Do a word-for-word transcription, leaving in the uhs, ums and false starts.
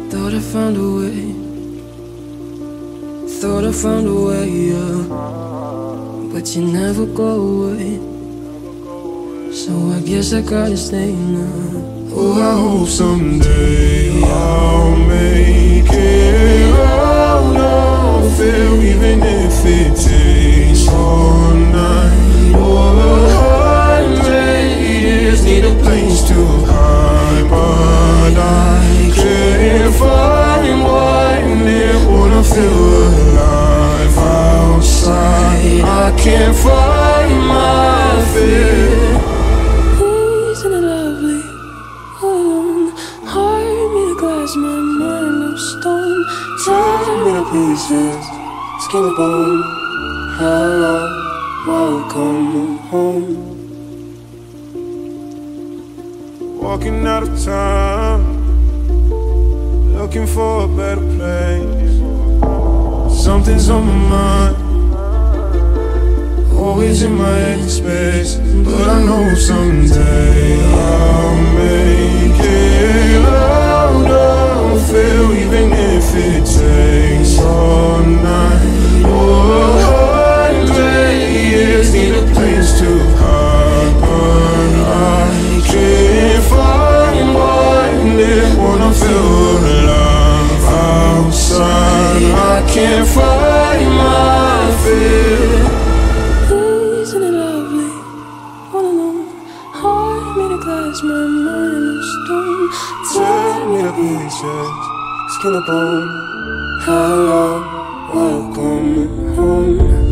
Thought I found a way, thought I found a way, yeah. But you never go away, so I guess I gotta stay now. Oh, I hope someday I'll make it out of here, even if it takes all night or a hundred years. Need a place to hide, but I can't find one there. Wanna feel alive outside, I can't find my fear. Isn't it lovely? Alone, heart made of glass, my mind of stone. Tear me to pieces, skin and bone. Hello, welcome home. Walking out of time, looking for a better place. Something's on my mind, always in my head space. But I know someday I'll make it out of here, even if it takes all night or a hundred years. Need a place to hide, but I can't find one there. Wanna feel alive outside, I can't find my fear. Isn't it lovely? All alone, heart made of glass, my mind of stone. Tear me to pieces, skin and bone. Hello, welcome home.